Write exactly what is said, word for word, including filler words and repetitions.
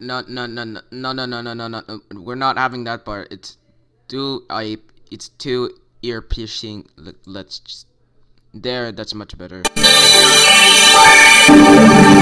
no, no, no, no, no, no, no, no, no, no. We're not having that part. It's too, I, it's too ear piercing. Let's just, there. That's much better.